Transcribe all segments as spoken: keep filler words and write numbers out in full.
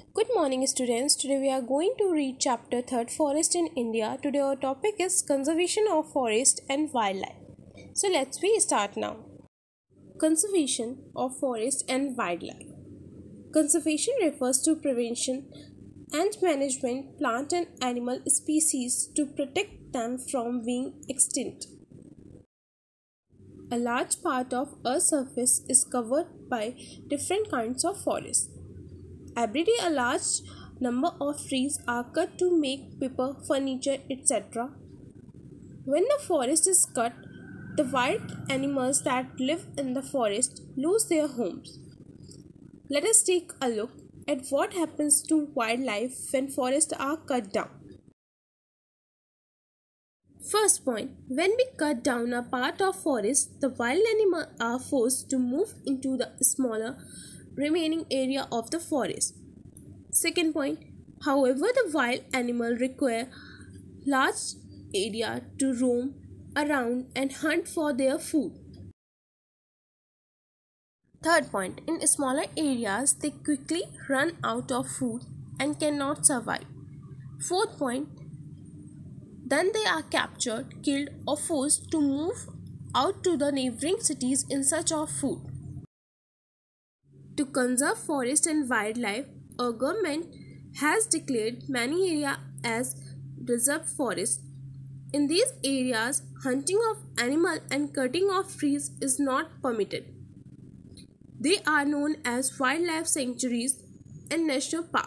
Good morning, students. Today we are going to read chapter third, Forest in India. Today our topic is conservation of forest and wildlife. So let's we start now. Conservation of forest and wildlife. Conservation refers to prevention and management plant and animal species to protect them from being extinct. A large part of Earth's surface is covered by different kinds of forests. Every day, a large number of trees are cut to make paper, furniture, et cetera. When the forest is cut, the wild animals that live in the forest lose their homes. Let us take a look at what happens to wildlife when forests are cut down. First point, when we cut down a part of forest, the wild animals are forced to move into the smaller remaining area of the forest. Second point, however, the wild animals require large area to roam around and hunt for their food. Third point, in smaller areas, they quickly run out of food and cannot survive. Fourth point, then they are captured, killed, or forced to move out to the neighboring cities in search of food. To conserve forest and wildlife, our government has declared many areas as reserve forests. In these areas, hunting of animals and cutting of trees is not permitted. They are known as wildlife sanctuaries and national parks.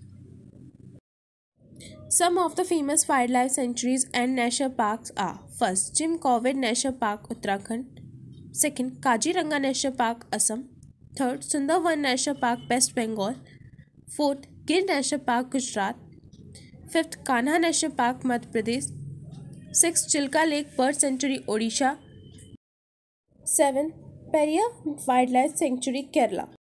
Some of the famous wildlife sanctuaries and national parks are: first, Jim Corbett National Park, Uttarakhand; second, Kaziranga National Park, Assam; third, Sundarban National Park, West Bengal; fourth, Gir National Park, Gujarat; fifth, Kanha National Park, Madhya Pradesh; sixth, Chilka Lake Bird Sanctuary, Odisha; seventh, Periyar Wildlife Sanctuary, Kerala.